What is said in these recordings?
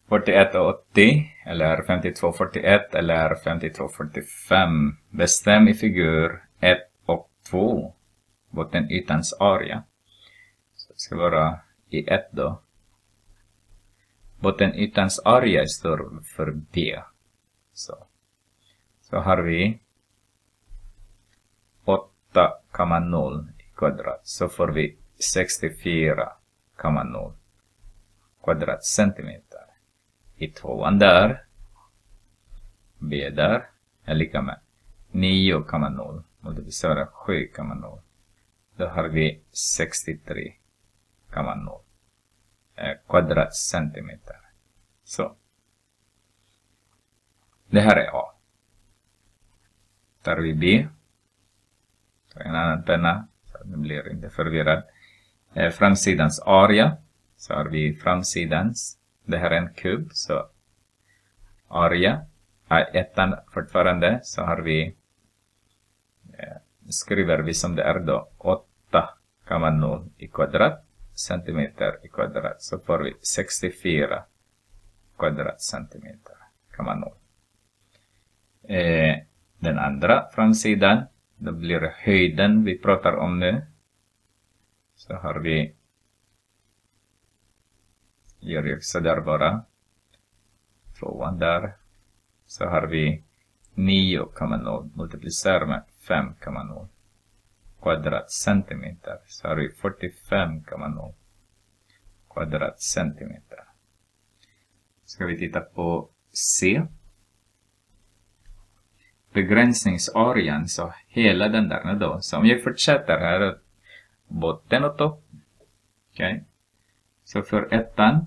41,80 eller 52,41 eller 52,45. Bestäm i figur 1 och 2 bottenytans area. Så det ska vara i 1 då. Bottenytans area står för B. Så har vi 8,0 i kvadrat. Så får vi 64,0 kvadratcentimeter. I 2an där. B där är lika med 9,0 multiplicerar 7,0. Då har vi 63,0 kvadratcentimeter. Så. Det här är A. Tar vi B. Tar en annan penna. Så det blir inte förvirrad. Framsidans area. Så har vi framsidans. Det här är en kub. Så area. Ettan fortfarande. Så har vi. Skriver vi som det är då. 8,0 i kvadrat. Centimeter i kvadrat. Så får vi 64 kvadratcentimeter. 0. Den andra framsidan. Då blir det höjden vi pratar om nu. Så har vi. Gör jag så där bara. 2an där. Så har vi 9,0 multiplicerar med 5,0 kvadratcentimeter. Så har vi 45,0 kvadratcentimeter. Ska vi titta på C. Begränsningsarean, så hela den där då. Så om jag fortsätter här, botten och topp. Okej. Så för ettan,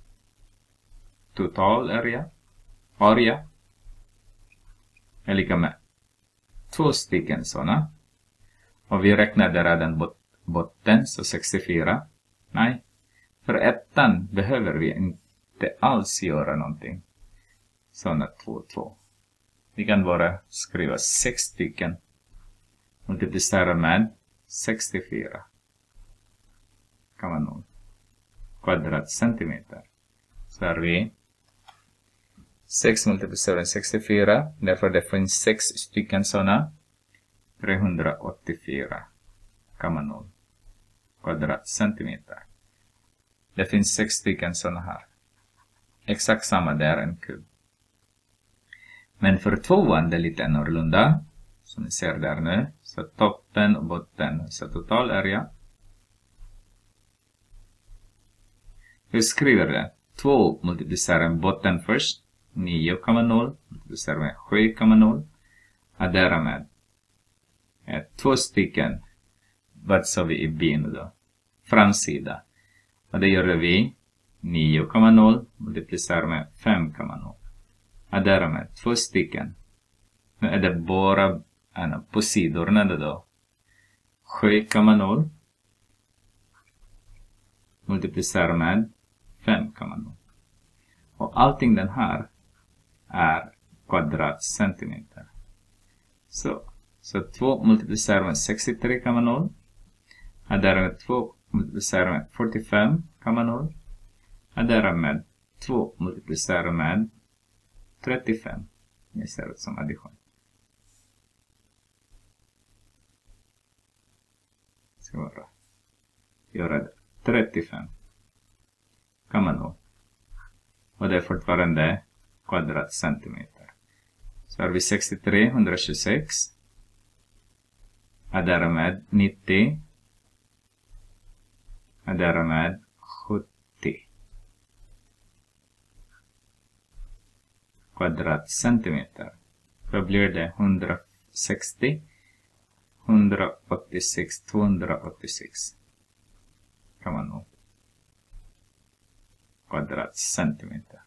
total area är lika med 2 stycken sådana. Och vi räknade redan botten, så 64. Nej, för ettan behöver vi inte alls göra någonting. Sådana 2. Vi kan bara skriva 6 stycken. Multiplicera med 64. Kvadratcentimeter. Så har vi 6 multiplicerar med 64. Därför det finns 6 stycken sådana. 384,0 kvadratcentimeter. Det finns 6 stycken sådana här. Exakt samma där en kub. Men för 2an det är lite annorlunda. Som ni ser där nu. Så toppen och botten. Så total area. Vi skriver det. 2 multiplicerar med botten först. 9,0 multiplicerar med 7,0. Addera med 2 stycken. Vad sa vi i B nu då? Framsida. Och det gör vi 9,0 multiplicerar med 5,0. Addera med 2 stycken. Nu är det bara på sidorna då. 7,0 multiplicerar med 5,0. Och allting den här är kvadratcentimeter. Så 2 multiplicerar med 63,0. Addera med 2 multiplicerar med 45,0. Addera med 2 multiplicerar med 35. Jag ser det som addition. Ska vara. Göra det. 35. Och det är fortfarande kvadratcentimeter. Så har vi 63, 126. Addera med 90. Addera med 70. Kvadratcentimeter. Då blir det 160, 186, 286. Kvadratcentimeter.